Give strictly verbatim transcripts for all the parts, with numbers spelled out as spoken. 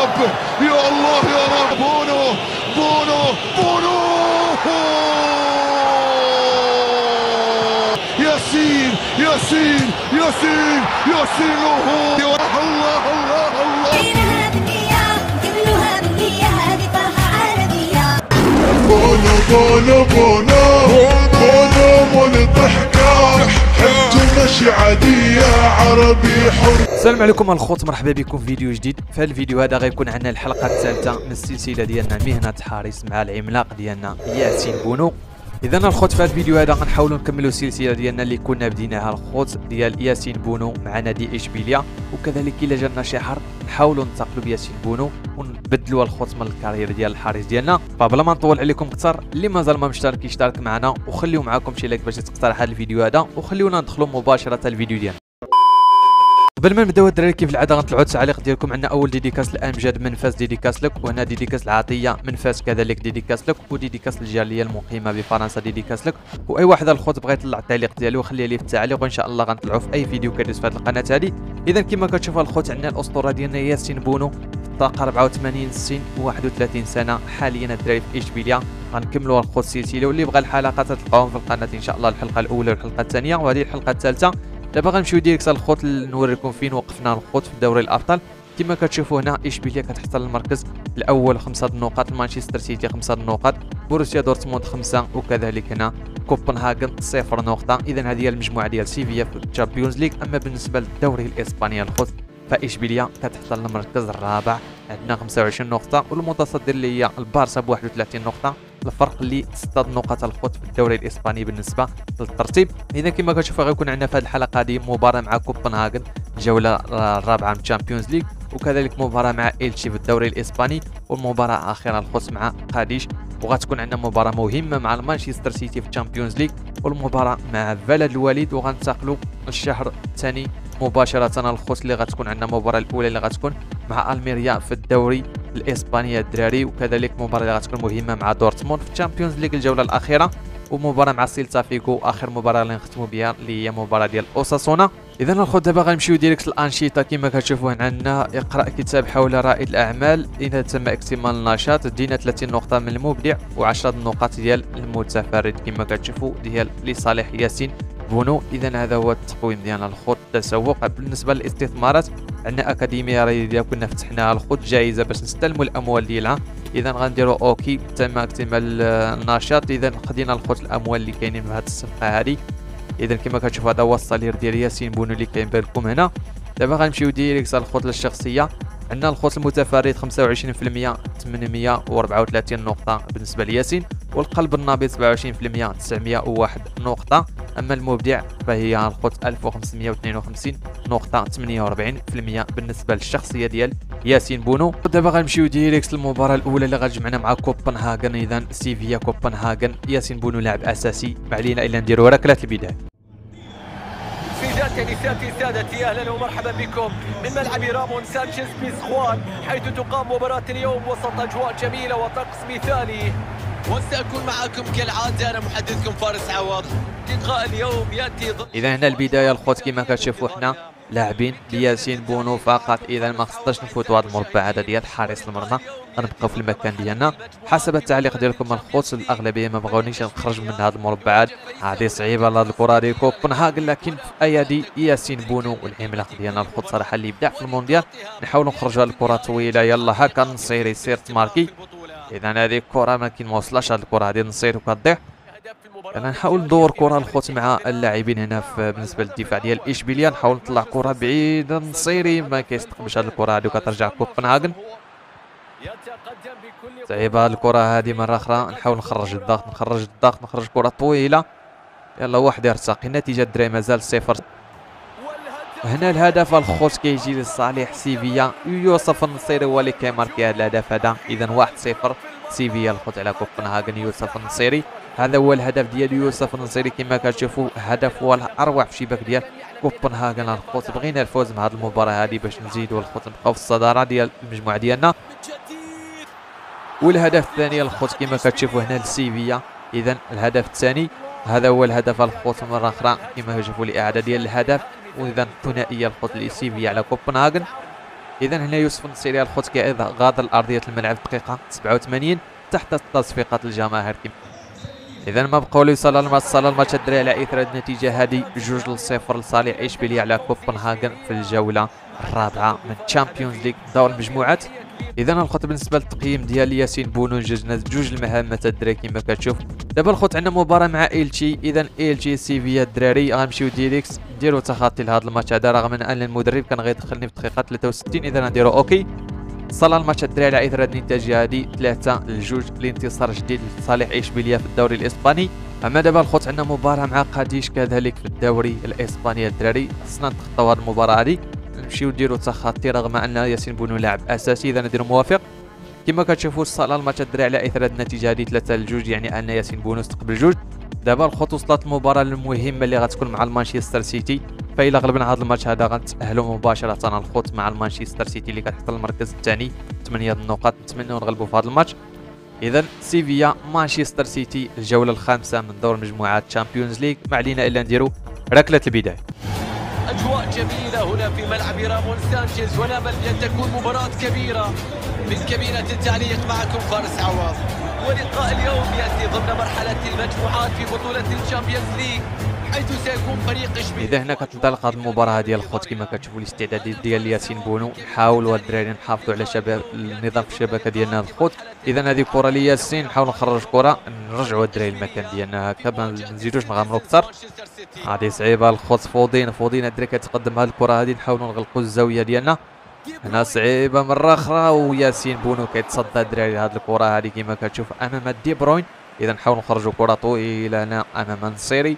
رب يا الله يا رب. بونو بونو بونو ياسين ياسين ياسين ياسين الله الله الله. بونو بونو بونو بونو مول الضحكة حجة ماشي عادية عربي حر. السلام عليكم الخوت، مرحبا بكم في فيديو جديد. في هذا الفيديو هذا غيكون عندنا الحلقة الثالثة من السلسلة ديالنا مهنة حارس مع العملاق ديالنا ياسين بونو. اذا الخوت في هذا الفيديو هذا غنحاولوا نكملوا السلسله ديالنا اللي كنا بديناها الخوت ديال ياسين بونو مع نادي اشبيليه، وكذلك الا جانا شي حرب نحاولوا ننتقلوا بياسين بونو ونبدلوا الخوت من الكارير ديال الحارس ديالنا. فبلا ما نطول عليكم اكثر، اللي مازال ما مشترك يشترك معنا وخليو معاكم شي لايك باش تقترح هذا الفيديو هذا، وخليونا ندخلوا مباشره الفيديو ديالنا. قبل ما نبداو الدراري كيف العاده غنطلعوا التعليق ديالكم. عندنا اول ديديكاس لامجد من فاس ديديكاس لك، وهنا ديديكاس العطيه من فاس كذلك ديديكاس لك، وديديكاس الجاليه المقيمه بفرنسا ديديكاس لك. واي واحد الخوت بغى يطلع التعليق ديالو خليه لي في التعليق، وان شاء الله غنطلعوا في اي فيديو كيدوز في هذه القناه هذه. اذا كما كتشوفوا الخوت عندنا الاسطوره ديالنا ياسين بونو في الطاقه أربعة وثمانين سن واحد وثلاثين سنه حاليا الدراري في اشبيليه. غنكملوا الخوت السلسله، واللي بغى الحلقات تلقاوهم في القناه ان شاء الله، الحلقه الاولى والحلقه الثانيه وهذه الحلقه الثالثه. دابا غنمشيو ديريكت الخوت نوريكم فين وقفنا الخوت في دوري الابطال. كما كتشوفوا هنا اشبيليه كتحصل المركز الاول خمسه النقاط، مانشستر سيتي خمسه النقاط، بروسيا دورتموند خمسه، وكذلك هنا كوبنهاغن صفر نقطه. اذا هذه هي المجموعه ديال سيفيا في الشامبيونز ليغ. اما بالنسبه للدوري الاسباني الخوت فاشبيليه كتحصل المركز الرابع عندنا خمسه وعشرين نقطه، والمتصدر اللي هي البارسا ب واحد وثلاثين نقطه. الفرق اللي ستة نقاط الخوت في الدوري الاسباني بالنسبه للترتيب. اذا كما كتشوفوا غيكون عندنا في هذه الحلقه هذه مباراه مع كوبنهاغن الجوله الرابعه من الشامبيونز ليغ، وكذلك مباراه مع إلتشي في الدوري الاسباني، والمباراه الاخيره الخوت مع قاديش. وغتكون عندنا مباراه مهمه مع مانشستر سيتي في الشامبيونز ليغ، والمباراه مع بلد الوليد. وغننتقلوا الشهر الثاني مباشره الخوت اللي غتكون عندنا المباراه الاولى اللي غتكون مع الميريا في الدوري الاسباني الدراري، وكذلك مباراه اللي غتكون مهمه مع دورتموند في الشامبيونز ليغ الجوله الاخيره، ومباراه مع سيلتا فيغو اخر مباراه اللي نختموا بها اللي هي مباراه ديال اوساسونا. اذا الخوت دابا غنمشيو ديريكت الانشطه. كما كتشوفوا عندنا اقرا كتاب حول رائد الاعمال. اذا تم اكتمال النشاط دينا ثلاثين نقطه من المبدع وعشرة نقاط ديال المتفرد كما كتشوفوا ديال لصالح ياسين بونو. اذا هذا هو التقويم ديالنا الخوت. التسوق بالنسبه للاستثمارات عندنا اكاديميه رياضيه كنا فتحناها الخوت جائزه باش نستلموا الاموال ديالها. اذا غنديروا اوكي تم اكتمال النشاط. اذا خدينا الخوت الاموال اللي كاينين في هذه الصفقه هذه. اذا كما كتشوفوا هذا هو الصالير ديال ياسين بونو اللي كاين بالكم هنا. دابا غنمشيو ديريكت الخوت للشخصيه. عندنا الخوت المتفرد خمسة وعشرين بالمئة ثمانمئة وأربعة وثلاثين نقطه بالنسبه لياسين، والقلب النابض سبعة وعشرين بالمئة تسعمئة وواحد نقطه. اما المبدع فهي الخوت ألف وخمسمئة واثنين وخمسين نقطه ثمانية وأربعين بالمئة بالنسبه للشخصيه ديال ياسين بونو. دابا غنمشيو ديريكت للمباراه الاولى اللي غتجمعنا مع كوبنهاغن. اذا سيفيا كوبنهاغن ياسين بونو لاعب اساسي، ما علينا الا نديروا ركله البدايه. سيداتي نساتي سادتي، اهلا ومرحبا بكم من ملعب رامون سانشيز بيزخوان، حيث تقام مباراة اليوم وسط اجواء جميلة وطقس مثالي. وسأكون معكم كالعادة انا محدثكم فارس عوض. لقاء اليوم ياتي ضد اذا هنا البداية الخوت كما كتشوفوا حنا لاعبين بياسين بونو فقط. اذا ما خصناش نفوتوا هذا المربع هذا ديال حارس المرمى، غنبقاو في المكان ديالنا حسب التعليق ديالكم الخوت. الاغلبيه ما بغاونيش نخرج من هذا المربع، هذه صعيبه هذه الكره ديال كوبنهاغن، لكن في ايادي ياسين بونو والعملاق ديالنا الخوت صراحه اللي بدا في المونديال. نحاولوا نخرجوا هذه الكره طويله، يلا هكا نصير يصير تماركي. اذا هذه الكره ما كاين ما وصلاش هذه الكره هذه نصير وكتضيع. انا نحاول ندور كره الخوت مع اللاعبين هنا في بالنسبه للدفاع ديال اشبيليه. نحاول نطلع كره بعيده نصيري ما كيستقبلش هذه الكره هذه وكترجع كوبنهاغن. صعيبه هذه الكره هذه مره اخرى. نحاول نخرج الضغط نخرج الضغط نخرج كره طويله، يلا واحد يرتقي. النتيجه الدراري مازال صفر. هنا الهدف الخوت كيجي لصالح سيفيا، يوسف النصيري هو اللي كيماركي هذا الهدف هذا. اذا واحد صفر سيفيا الخوت على كوبنهاغن. يوسف النصيري هذا هو الهدف ديال يوسف النصيري. كما كتشوفوا هدف هو الاروع في شباك ديال كوبنهاغن الخوت. بغينا الفوز مع هذه المباراه هذه باش نزيدوا الخوت نبقاو في الصداره ديال المجموعه ديالنا. والهدف الثاني الخوت كما كتشوفوا هنا لسيفيا. اذا الهدف الثاني هذا هو الهدف الخوت مره اخرى كما كتشوفوا الاعاده ديال الهدف. واذا الثنائيه الخوت لسيفيا على كوبنهاغن. اذا هنا يوسف النصيري الخوت كايضا غادر ارضيه الملعب دقيقه سبعة وثمانين تحت تصفيقات الجماهير. اذا ما بقاو لي صلاه الماتش صلاه الماتش الدراري على اثر النتيجه هذه جوج لصفر لصالح اشبيليه على كوبنهاغن في الجوله الرابعه من تشامبيونز ليغ دور المجموعات. اذا الخوت بالنسبه للتقييم ديال ياسين بونو جوجنا جوج المهمات الدراري كما كتشوف. دابا الخوت عندنا مباراه مع ايلتشي، اذا ايلتشي سيفيا الدراري غنمشيو ديريكت نديرو تخطي لهذا الماتش هذا رغم ان المدرب كان غيدخلني في الدقيقه ثلاثة وستين. اذا نديرو اوكي. صلى الماتش الدراري على اثر هذه النتيجه هذه ثلاثة لجوج لانتصار جديد لصالح اشبيليه في الدوري الاسباني. اما دابا الخوت عندنا مباراه مع قاديش كذلك في الدوري الاسباني الدراري، خصنا نتخطاو هذه المباراه هذه نمشيو نديرو تخطي رغم ان ياسين بونو لاعب اساسي. اذا نديرو موافق. كما كتشوفوا صلى الماتش الدراري على اثر هذه النتيجه هذه ثلاثة لجوج، يعني ان ياسين بونو استقبل جوج. دابا الخوت وصلت المباراه المهمه اللي غتكون مع المانشستر سيتي، فإلا غلبنا هذا الماتش هذا غنتأهلوا مباشرة الخوت مع المانشستر سيتي اللي كتحصل المركز الثاني ثمانية النقاط. نتمنوا نغلبوا في هذا الماتش. إذا سيفيا مانشستر سيتي الجولة الخامسة من دور مجموعات تشامبيونز ليغ، ما علينا إلا نديروا ركلة البداية. أجواء جميلة هنا في ملعب رامون سانشيز، ونامل بأن تكون مباراة كبيرة. من كابينة التعليق معكم فارس عوض، ولقاء اليوم يأتي ضمن مرحلة المجموعات في بطولة الشامبيونز ليغ، حيث سيكون فريق اشبيليه. اذا هنا كتنطلق هذه المباراه ديال الخوت كما كتشوفوا الاستعداد ديال ياسين بونو. نحاولوا الدراري نحافظوا على شباب النظام في الشبكه ديالنا الخوت. اذا هذه كره لياسين، نحاولوا نخرج كره نرجعوا الدراري المكان ديالنا هكا ما نزيدوش نغامروا اكثر. هذه صعيبه الخوت فوضين فوضين الدراري كتقدم هذه الكره هذه، نحاولوا نغلقوا الزاويه ديالنا. هنا صعيبه مره اخرى وياسين بونو كيتصدى الدراري هذه الكره هذه كما كتشوف امام دي بروين. اذا نحاولوا نخرجوا كره طويله هنا امام النصيري.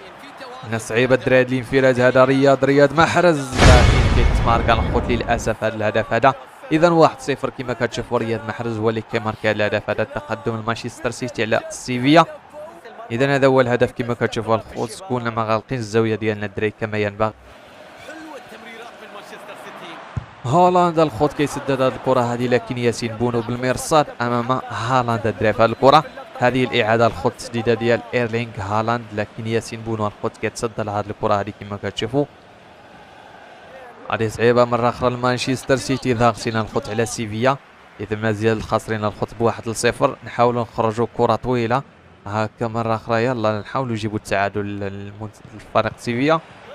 هنا صعيبه الدراري الانفراد هذا رياض رياض محرز، لكن كيتماركا الخوت للاسف هذا الهدف هذا. اذا واحد صفر كما كتشوفوا رياض محرز هو اللي كيماركا هذا الهدف هذا، تقدم المانشستر سيتي على سيفيا. اذا هذا هو الهدف كما كتشوفوا الخوت، كنا ما غالقين الزاويه ديالنا الدراري كما ينبغي. هالاند الخوت كيسدد هذه الكره هذه، لكن ياسين بونو بالمرصاد امام هالاند الدراري في هذه الكره. هذه الاعاده الخوت التسديده ديال ايرلينغ هالاند، لكن ياسين بونو الخوت كيتصدى لهذه الكره هذه كما كتشوفوا. هذه صعيبه مره اخرى لمانشستر سيتي، ضاغطين الخوت على سيفيا. اذا مازال خاسرين الخوت بواحد لصفر، نحاولوا نخرجوا كره طويله هكا مره اخرى، يلا نحاولوا نجيبوا التعادل للفريق سيفيا.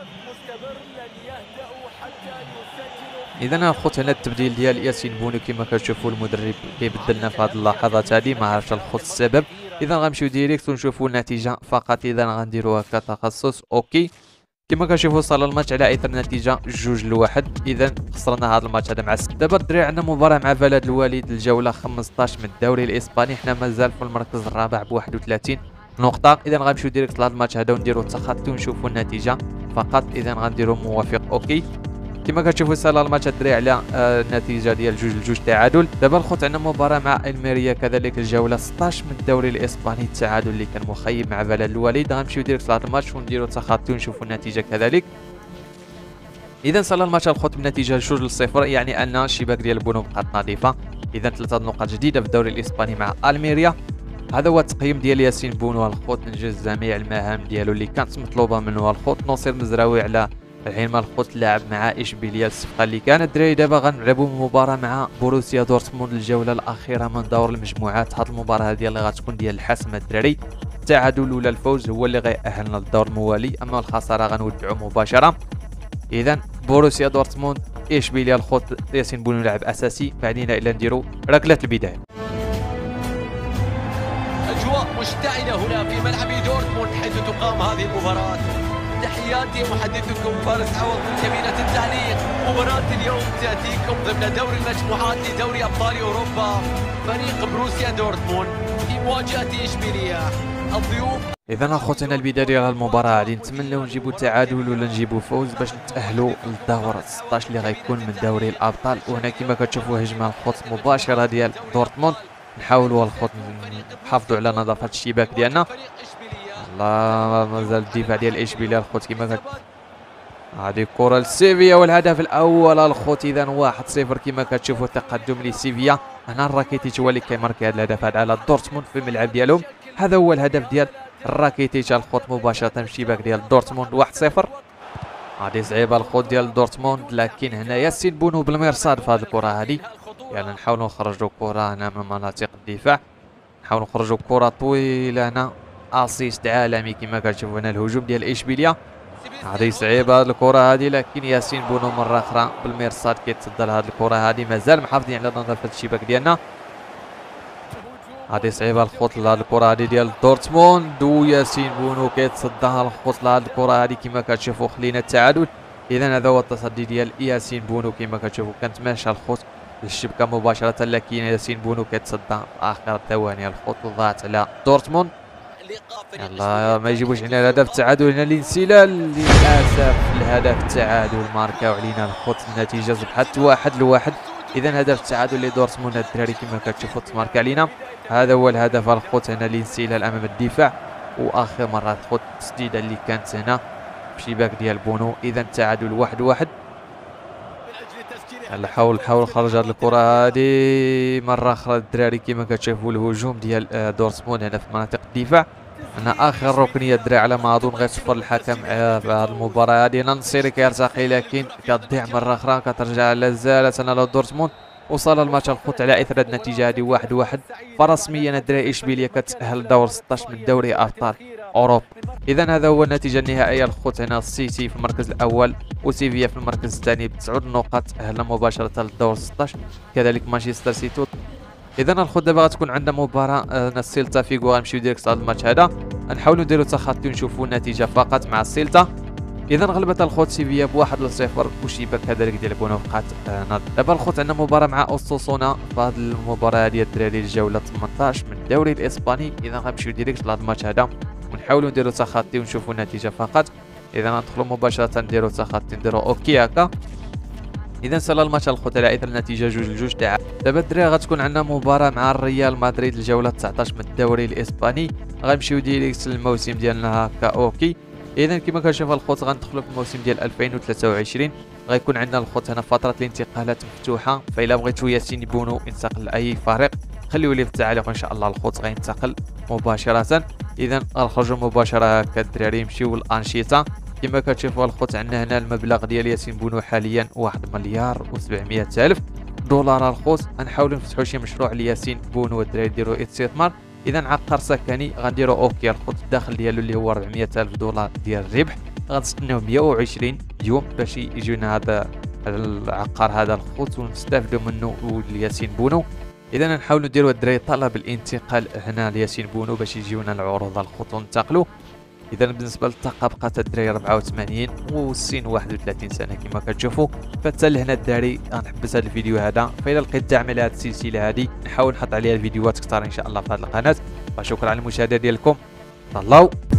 اذا الخوت هنا التبديل ديال ياسين بونو كما كتشوفوا المدرب كيبدلنا في هذه اللحظات هذه، ما عرفش الخوت السبب. اذا غنمشيو ديريكت ونشوفوا النتيجه فقط. اذا غنديروها كتخصص اوكي. كما كتشوفوا صار الماتش على اثر النتيجه جوج لواحد. اذا خسرنا هذا الماتش هذا مع السد. دابا الدراري عندنا مباراه مع بلد الوالد الجوله خمسطاش من الدوري الاسباني، حنا مازال في المركز الرابع ب واحد وثلاثين نقطه. اذا غنمشيو ديريكت لهذا الماتش هذا ونديروا التخطي ونشوفوا النتيجه فقط. اذا غنديروا موافق اوكي. كما كتشوفوا سالا الماتش الدراري على النتيجه ديال جوج لجوج تعادل. دابا الخوت عندنا مباراه مع الميريا كذلك الجوله ستطاش من الدوري الاسباني، التعادل اللي كان مخيب مع بلد الوالد. غنمشيو ديريكت لهذا الماتش ونديروا تخطي ونشوفوا النتيجه كذلك. اذا سالا الماتش الخوت بنتيجه جوج لصفر، يعني ان الشباك ديال بونو بقات نظيفه. اذا ثلاثه نقاط جديده في الدوري الاسباني مع الميريا. هذا هو التقييم ديال ياسين بونو الخوت، نجز جميع المهام ديالو اللي كانت مطلوبه منه الخوت. نصير مزراوي على الحين ما الخوت لاعب مع اشبيليه الصفقه اللي كانت. الدراري دابا غنلعبوا مباراه مع بوروسيا دورتموند الجوله الاخيره من دور المجموعات. هذه المباراه هذه اللي غتكون ديال الحسم الدراري، التعادل ولا الفوز هو اللي غيأهلنا للدور الموالي، اما الخساره غنودعوا مباشره. اذا بوروسيا دورتموند اشبيليه الخوت ياسين بونو لاعب اساسي، بعدين الى نديروا ركله البدايه. اجواء مشتعله هنا في ملعب دورتموند حيث تقام هذه المباراه. تحياتي محدثكم فارس عوض من كابينة التعليق. مباراة اليوم تأتيكم ضمن دوري المجموعات لدوري أبطال أوروبا، فريق بروسيا دورتموند في مواجهة إشبيلية الضيوف. إذا أخوتنا البداية ديال المباراة غادي نتمناو نجيبو تعادل ولا نجيبو فوز باش نتأهلوا للدور ستطاش اللي غيكون من دوري الأبطال. وهنا كما كتشوفوا هجمة الخوت مباشرة ديال دورتموند، نحاولوا الخوت نحافظوا على نظافة الشباك ديالنا. الله مازال الدفاع ديال اشبيليه الخوت كما كت هذه الكره لسيفيا والهدف الاول الخوت. اذا واحد صفر كما كتشوفوا تقدم لسيفيا. هنا الراكيتيتش هو اللي كيماركي هذا الهدف هذا على دورتموند في الملعب ديالهم. هذا هو الهدف ديال الراكيتيتش الخوت مباشره في الشباك ديال دورتموند واحد صفر. غادي صعيبه الخوت ديال دورتموند، لكن هنا ياسين بونو بالمرصاد في هذه الكره هذه. يعني نحاولوا نخرجوا كره هنا من مناطق الدفاع، نحاولوا نخرجوا كره طويله هنا، اسيست عالمي كما كتشوفوا هنا الهجوم ديال اشبيليه. غادي صعيبه هذه الكره هذه، لكن ياسين بونو مره اخرى بالمرصاد كيتصدى لهذه الكره هذه، مازال محافظين على نظافه الشباك ديالنا. غادي صعيبه الخوت لهاد الكره هادي ديال دورتموند، وياسين بونو كيتصداها الخوت لهاد الكره هادي كما كتشوفوا. خلينا التعادل. اذا هذا هو التصدي ديال ياسين بونو كما كتشوفوا، كانت ماشيه الخوت للشبكه مباشره، لكن ياسين بونو كيتصدى في اخر ثواني الخوت وضاعت على دورتموند. يلا ما يجيبوش علينا الهدف التعادل هنا الانسلال. للاسف الهدف التعادل ماركاو علينا الخوت، النتيجه اصبحت واحد لواحد. اذا هدف التعادل لدورتموند الدراري كما كتشوفوا تمارك علينا. هذا هو الهدف الخوت هنا الانسلال امام الدفاع، واخر مره الخوت التسديده اللي كانت هنا بشباك ديال بونو. اذا التعادل واحد واحد. يلا حاول حاول خرج هذه الكره هذه مره اخرى الدراري كما كتشوفوا. الهجوم ديال دورتموند هنا في مناطق الدفاع. هنا اخر ركنيه الدراري على ما اظن غيصفر الحكم في هذه المباراه هذه. نصيري كيرتقي لكن كتضيع مره اخرى، كترجع لا زالت انا لدورتموند. وصل الماتش الخوت على اثر هذه النتيجه هذه واحد واحد. فرسميا الدراري اشبيليه كتاهل لدور ستة عشر من دوري ابطال اوروبا. اذا هذا هو النتيجه النهائيه الخوت هنا. السيتي في المركز الاول وسيفيا في المركز الثاني بتسع نقاط، تاهلنا مباشره للدور ستة عشر، كذلك مانشستر سيتي. اذا الخوت دابا غتكون عندنا مباراه السيلتا فيغو، غنمشيو ديريكت لهذا الماتش هذا، نحاولوا نديروا تخطي ونشوفوا النتيجه فقط مع السيلتا. اذا غلبت الخوت سيفيا بواحد لصفر، وشيباك كذلك ديال بونو بقات ناض. دابا الخوت عندنا مباراه مع اوساسونا في هذه المباراه ديال الدراري الجوله ثمنطاش من الدوري الاسباني. اذا غنمشيو ديريكت لهذا الماتش هذا ونحاولوا نديروا تخطي ونشوفوا النتيجه فقط. اذا ندخلوا مباشره نديروا تخطي، نديروا اوكي هكا. اذا سال الماتش الخوت على اثر النتيجه جوج لجوج تاع. دابا الدراري غتكون عندنا مباراه مع الريال مدريد الجوله تسعطاش من الدوري الاسباني. غنمشيو ديريكت للموسم ديالنا هكا اوكي. اذا كما كنشوف الخوت غندخلوا في الموسم ديال ألفين وثلاثة وعشرين. غيكون عندنا الخوت هنا فتره الانتقالات مفتوحه، فإلا بغيتو ياسين بونو ينتقل لاي فريق خليوه لي في التعليق، وان شاء الله الخوت غينتقل مباشره. اذا غنخرجوا مباشره هكا الدراري نمشيو للانشطه. كما كتشوفوا الخوت عندنا هنا المبلغ ديال ياسين بونو حاليا واحد مليار وسبعمية الف دولار الخوت. غنحاولوا نفتحوا شي مشروع لياسين بونو والدراري يديروا استثمار. اذا عقار سكني غنديروا اوكي الخوت الداخل ديالو اللي هو أربعمية الف دولار ديال الربح. غنستناو مية وعشرين يوم باش يجينا هذا العقار هذا الخوت ونستافدوا منه لياسين بونو. اذا نحاولوا نديروا الدراري طلب الانتقال هنا لياسين بونو باش يجيونا العروض الخوت وننتقلوا. اذا بالنسبه للطاقه بقات الدراري أربعة وثمانين والسن واحد وثلاثين سنه كما كتشوفوا. فحتى لهنا الدراري غنحبس هذا الفيديو هذا. فإلا لقيت دعم لهذه السلسله هذه نحاول نحط عليها الفيديوهات كثار ان شاء الله في هذه القناه. وشكرا على المشاهده ديالكم. تهلاو.